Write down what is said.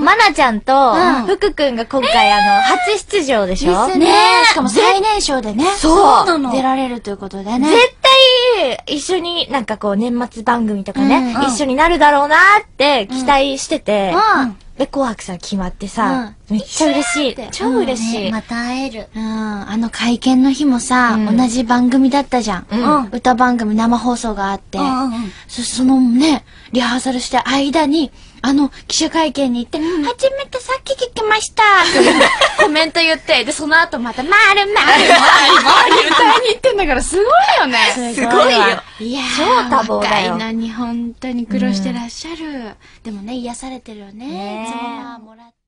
まなちゃんと、福くんが今回初出場でしょねえ、しかも最年少でね。 そう。 出られるということでね。 絶対、一緒になんかこう年末番組とかね、一緒になるだろうなって期待してて、で、紅白さん決まってさ、めっちゃ嬉しい。超嬉しい。 また会える。会見の日もさ、同じ番組だったじゃん。歌番組生放送があって、そのね、リハーサルして間に、記者会見に行って、初めてさっき聞きましたってコメント言って、で、その後また、まる歌いに行ってんだからすごいよね。 すごいよ。 いやー、 超多忙だよ。 若いのに本当に苦労してらっしゃる。でもね、癒されてるよね。いつももらって。